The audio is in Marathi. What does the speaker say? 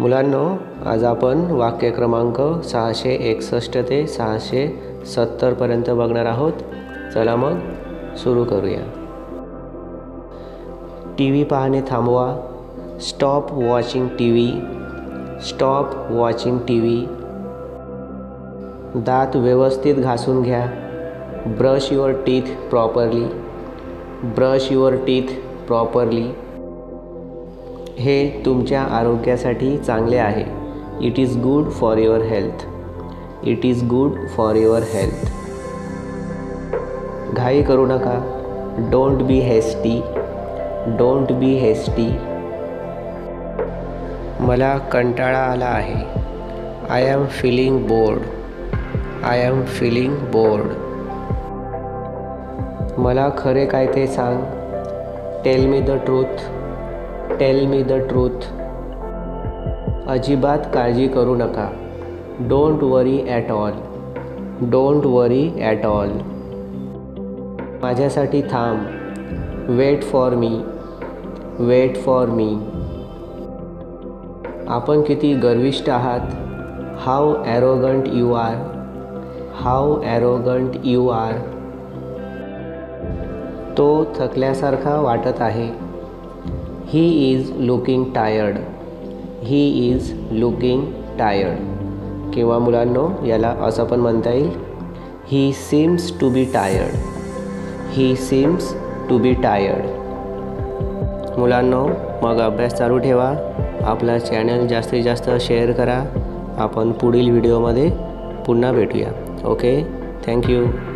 मुलांनो, आज आपण वाक्य क्रमांक 661 ते 670 पर्यंत बघणार आहोत। चला मग सुरू करूया। टीव्ही पाहणे थांबवा। Stop watching TV. Stop watching TV. दात व्यवस्थित घासून घ्या। Brush your teeth properly. Brush your teeth properly. हे तुमच्या आरोग्यासाठी चांगले आहे। It is good for your health. It is good for your health. घाई करू नका। Don't be hasty. Don't be hasty. मला कंटाळा आला आहे। I am feeling bored. I am feeling bored. मला खरे काय ते सांग। Tell me the truth. Tail me the truth. अजिबात काळजी करू नका। Don't worry at all. Don't worry at all. माझ्यासाठी थांब। Wait for me. Wait for me. आपण किती गर्विष्ठ आहात। How arrogant you are. How arrogant you are. तो थकल्यासारखा वाटत आहे। He is looking tired. He is looking tired. किंवा मुलांनो, याला असं पण म्हणता येईल, He seems to be tired. He seems to be tired. मुलांनो, मग अभ्यास चालू ठेवा। आपला चॅनल जास्तीत जास्त शेअर करा। आपण पुढील व्हिडिओमध्ये पुन्हा भेटूया। Okay, thank you.